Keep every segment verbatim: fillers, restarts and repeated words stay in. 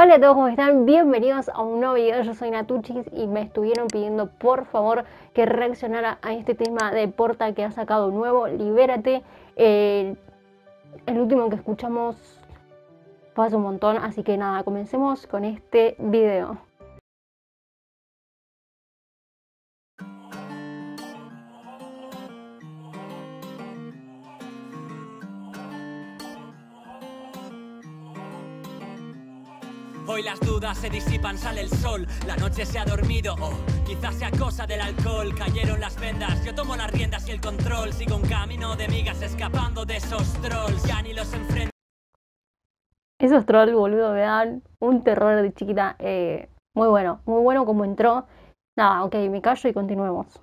Hola a todos, ¿cómo están? Bienvenidos a un nuevo video. Yo soy Natuchis y me estuvieron pidiendo por favor que reaccionara a este tema de Porta que ha sacado nuevo, Libérate. Eh, el último que escuchamos fue hace un montón, así que nada, comencemos con este video. Hoy las dudas se disipan, sale el sol, la noche se ha dormido, o oh, quizás sea cosa del alcohol, cayeron las vendas, yo tomo las riendas y el control, sigo un camino de migas escapando de esos trolls, ya ni los enfrento. Esos trolls, boludo, me dan un terror de chiquita, eh, muy bueno, muy bueno como entró. Nada, ok, me callo y continuemos.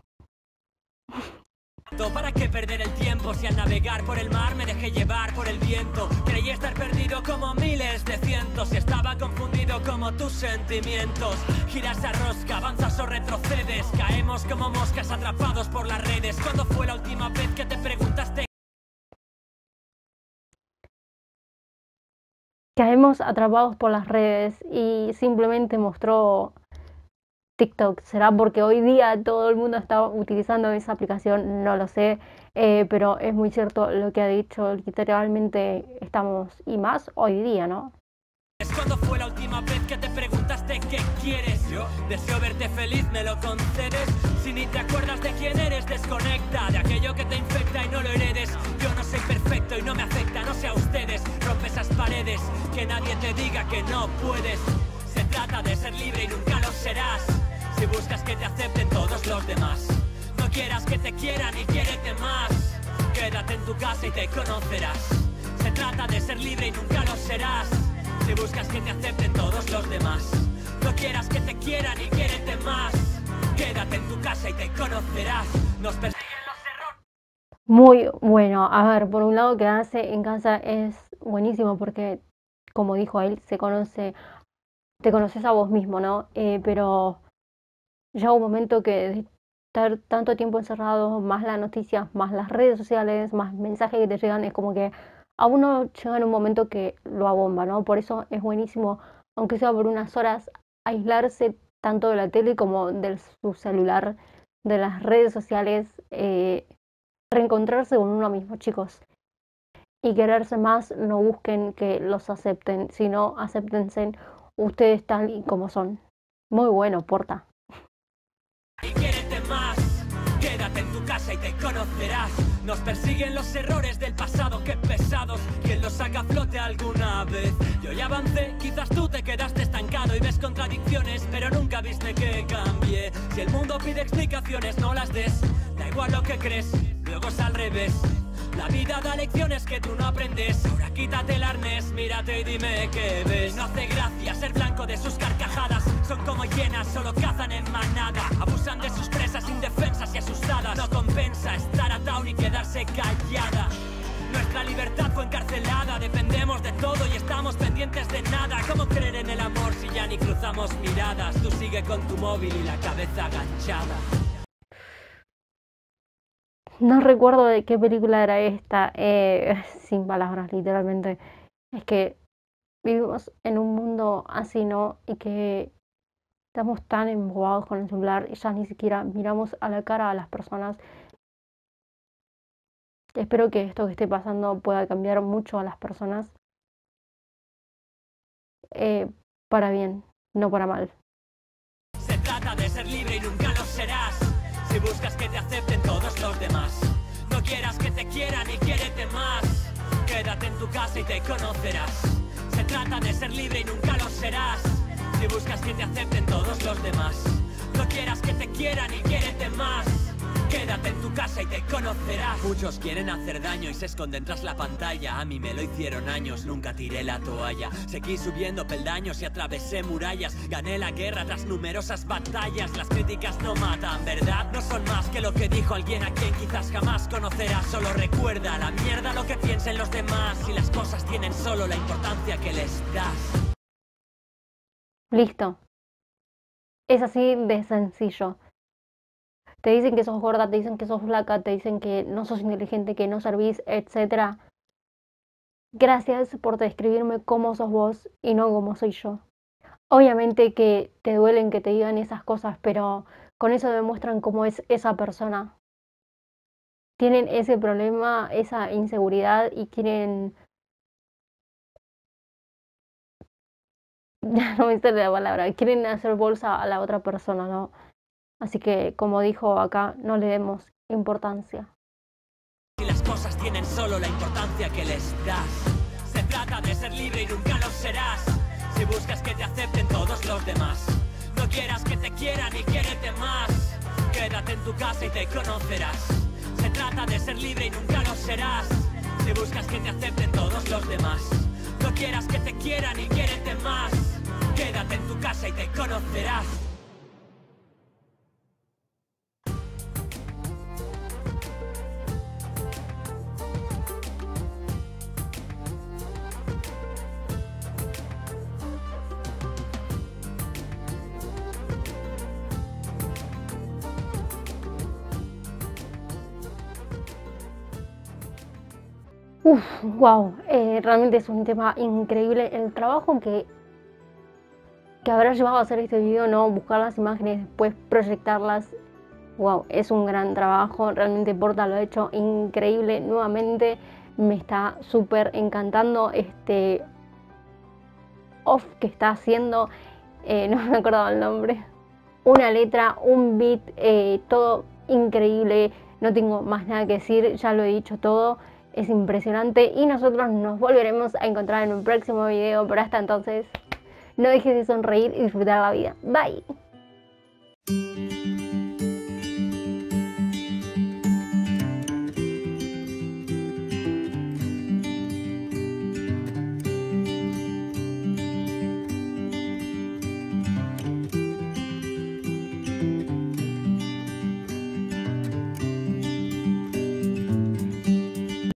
¿Para qué perder el tiempo si al navegar por el mar me dejé llevar por el viento? Creí estar perdido como miles de cientos y estaba confundido como tus sentimientos. Giras a rosca, avanzas o retrocedes, caemos como moscas atrapados por las redes. ¿Cuándo fue la última vez que te preguntaste? Caemos atrapados por las redes y simplemente mostró TikTok. ¿Será porque hoy día todo el mundo está utilizando esa aplicación? No lo sé, eh, pero es muy cierto lo que ha dicho. Literalmente estamos, y más hoy día, ¿no? ¿Cuándo fue la última vez que te preguntaste qué quieres? Yo deseo verte feliz, ¿me lo concedes? Si ni te acuerdas de quién eres, desconecta de aquello que te infecta y no lo heredes. Yo no soy perfecto y no me afecta, no sé a ustedes. Rompe esas paredes, que nadie te diga que no puedes. Se trata de ser libre y nunca lo serás si buscas que te acepten todos los demás. No quieras que te quieran y quiérete más. Quédate en tu casa y te conocerás. Se trata de ser libre y nunca lo serás si buscas que te acepten todos los demás. No quieras que te quieran y quiérete más. Quédate en tu casa y te conocerás. Nos persiguen los errores. Muy bueno. A ver, por un lado quedarse en casa es buenísimo porque, como dijo él, se conoce, te conoces a vos mismo, ¿no? Eh, pero llega un momento que de estar tanto tiempo encerrado, más las noticias, más las redes sociales, más mensajes que te llegan, es como que a uno llega en un momento que lo abomba, ¿no? Por eso es buenísimo, aunque sea por unas horas, aislarse tanto de la tele como de su celular, de las redes sociales, eh, reencontrarse con uno mismo, chicos. Y quererse más, no busquen que los acepten, sino acéptense ustedes tal y como son. Muy bueno, Porta. Y quiérete más. Quédate en tu casa y te conocerás. Nos persiguen los errores del pasado, qué pesados. ¿Quién los saca a flote alguna vez? Yo ya avancé, quizás tú te quedaste estancado y ves contradicciones, pero nunca viste que cambié. Si el mundo pide explicaciones, no las des. Da igual lo que crees, luego es al revés. La vida da lecciones que tú no aprendes. Ahora quítate el arnés, mírate y dime qué ves. No hace gracia ser blanco de sus carcajadas. Son como hienas, solo cazan en manada. Abusan de sus presas indefensas y asustadas. No compensa estar atado ni quedarse callada. Nuestra libertad fue encarcelada. Dependemos de todo y estamos pendientes de nada. ¿Cómo creer en el amor si ya ni cruzamos miradas? Tú sigue con tu móvil y la cabeza agachada. No recuerdo de qué película era esta, eh, sin palabras, literalmente. Es que vivimos en un mundo así, ¿no? Y que estamos tan embobados con el celular y ya ni siquiera miramos a la cara a las personas. Espero que esto que esté pasando pueda cambiar mucho a las personas. Eh, para bien, no para mal. Se trata de ser libre y nunca lo serás si buscas que te acepten todos los demás. No quieras que te quieran y quiérete más. Quédate en tu casa y te conocerás. Se trata de ser libre y nunca lo serás si buscas que te acepten todos los demás. No quieras que te quieran y quiérete más. Quédate en tu casa y te conocerás. Muchos quieren hacer daño y se esconden tras la pantalla. A mí me lo hicieron años, nunca tiré la toalla. Seguí subiendo peldaños y atravesé murallas. Gané la guerra tras numerosas batallas. Las críticas no matan, ¿verdad? No son más que lo que dijo alguien a quien quizás jamás conocerás. Solo recuerda la mierda lo que piensen los demás. Y las cosas tienen solo la importancia que les das. Listo. Es así de sencillo. Te dicen que sos gorda, te dicen que sos flaca, te dicen que no sos inteligente, que no servís, etcétera. Gracias por describirme cómo sos vos y no cómo soy yo. Obviamente que te duelen que te digan esas cosas, pero con eso demuestran cómo es esa persona. Tienen ese problema, esa inseguridad y quieren, ya no me sale la palabra, quieren hacer bolsa a la otra persona, ¿no? Así que, como dijo acá, no le demos importancia. Y las cosas tienen solo la importancia que les das. Se trata de ser libre y nunca lo serás. Si buscas que te acepten todos los demás, no quieras que te quieran y quiérete más. Quédate en tu casa y te conocerás. Se trata de ser libre y nunca lo serás. Si buscas que te acepten todos los demás, no quieras que te quieran y quiérete más. Quédate en tu casa y te conocerás. Uf, wow, realmente es un tema increíble el trabajo que, que habrá llevado a hacer este video, ¿no? Buscar las imágenes, después proyectarlas. Wow, es un gran trabajo, realmente Porta lo ha hecho increíble nuevamente. Me está súper encantando este off que está haciendo, eh, no me acordaba el nombre. Una letra, un beat, eh, todo increíble, no tengo más nada que decir, ya lo he dicho todo, es impresionante y nosotros nos volveremos a encontrar en un próximo video, pero hasta entonces no dejes de sonreír y disfrutar la vida. Bye.